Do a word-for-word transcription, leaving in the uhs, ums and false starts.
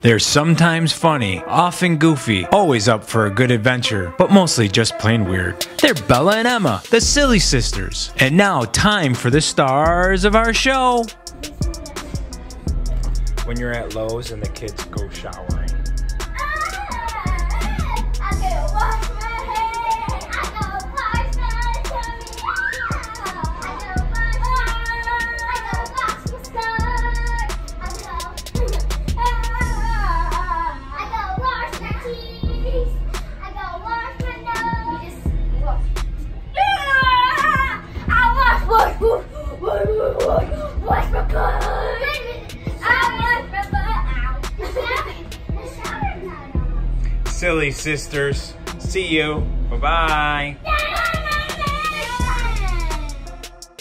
They're sometimes funny, often goofy, always up for a good adventure, but mostly just plain weird. They're Bella and Emma, the Silly Sisters. And now, time for the stars of our show. When you're at Lowe's and the kids go showering. Silly Sisters. See you. Bye-bye.